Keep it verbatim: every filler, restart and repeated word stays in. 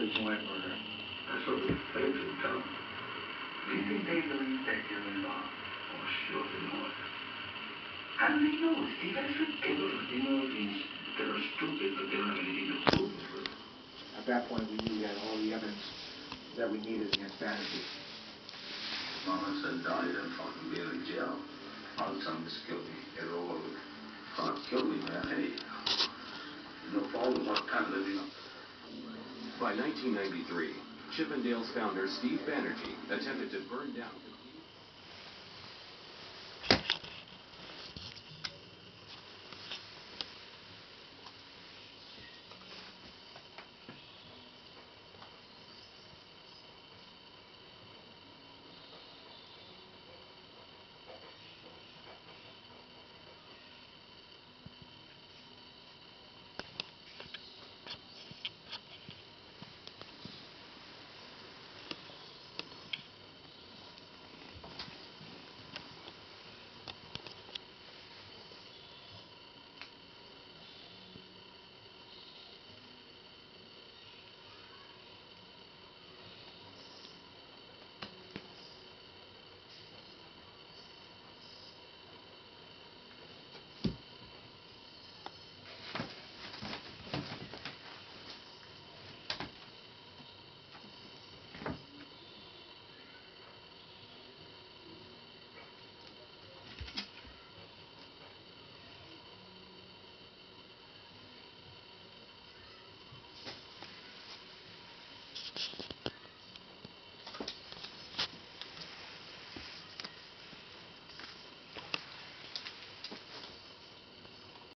Jason White murder. That's what the feds are telling me. Do you think they believe that you're involved? Oh, sure they know it. How do they know it, Steve? That's ridiculous. You know, these, they're stupid, but they don't have anything to prove it with. At that point, we knew we had all the evidence that we needed against Banerjee. Mama said, die, then fucking be in jail. I'll tell him to kill me. Get it over with. Fuck, kill me, man. Hey. No problem. What kind of living up? By nineteen ninety-three, Chippendales founder Steve Banerjee attempted to burn down